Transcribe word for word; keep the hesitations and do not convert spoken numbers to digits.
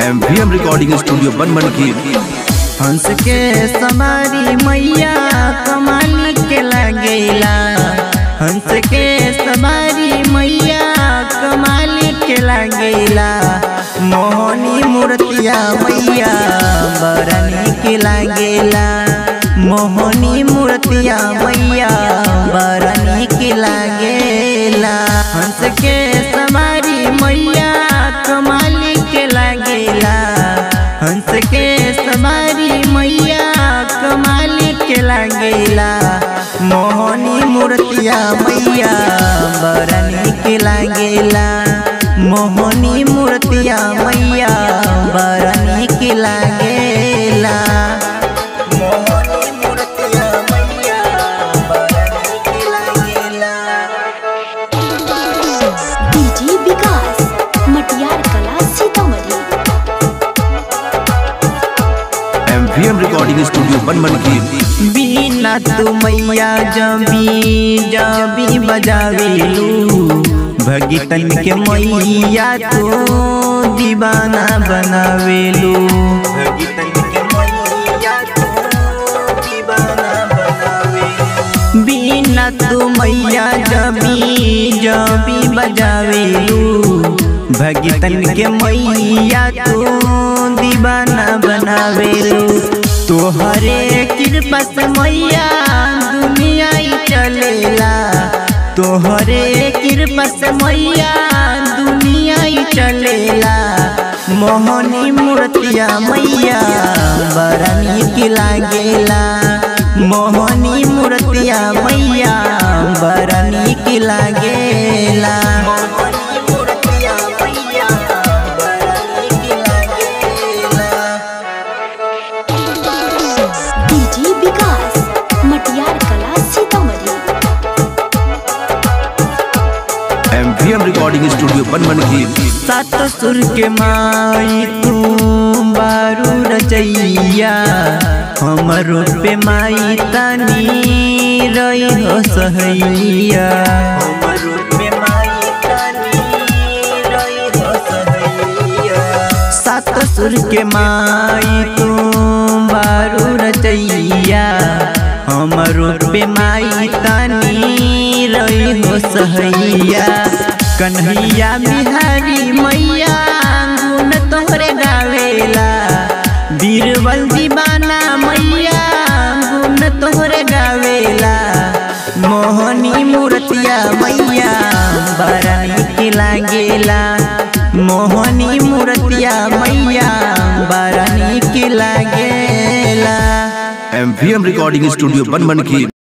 MVM recording studio बनबन की। हंस के सवारी मैया कमाल के लगेला, हंस के सवारी मैया कमाल के लगेला। मोहनी मूर्तिया मैया बड़ा निक लगेला, मोहनी मूर्तिया मैया बड़ा निक लगेला। हंस के सवारी मैया कमाल के लगेला, हंस के सवारी मैया कमाल के लगेला। मोहनी मूर्तिया मैया बड़ा निक लगेला, मोहनी मूर्तिया मैया बड़ा निक लगेला। मोहनी मूर्तिया मैया बड़ा निक लगेला। DJ Vikas Matiyar Kala Sitamarhi. MVM recording studio बनबन की। बिना तू मैया जबी जबी बजावेलू, भगितन के मैया तू दीवाना बनावेलू, भगितन के मैया तू दीवाना बनावेलू। बिना तू मैया जबी जबी बजावेलू, भगितन के मैया तू दीवाना बनावेलू। तोहरे कृपा से मैया दुनिया ही चलेला, तोहरे कृपा से मैया दुनिया ही चलेला। मोहनी मूर्तिया मैया बड़ा निक लगेला, मोहनी मूर्तिया मैया बड़ा निक लगेला। DJ Vikas Matiyar Kala Sitamarhi. MVM recording studio बनबन की। सात सुर के माई तू बारू रचैया, हमरो पे माई तनी रही हो सहैया, हमरो पे माई तनी रही हो सहैया। सात सुर के माई तू बारू रचैया, हमरो पे माई तनी रही हो सहैया। कन्हैया बिहारी मैया गुण तोहरे गावेला, बीरबल दीवाना मैया गुण तोहरे गावेला। मोहनी मूर्तिया मैया बड़ा निक लगेला, मोहनी मूर्तिया मैया बड़ा निक लगेला। एमवीएम रिकॉर्डिंग स्टूडियो बनबन की।